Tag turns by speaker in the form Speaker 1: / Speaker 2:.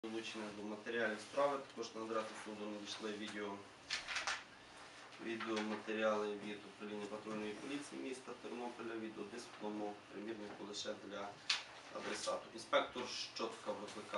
Speaker 1: Долучення до матеріалів справи, також на адресу суду надійшли відеоматеріали від управління патрульної поліції міста Тернополя, відеодиск в одному примірнику лише для адресату. Інспектор Щотка викликав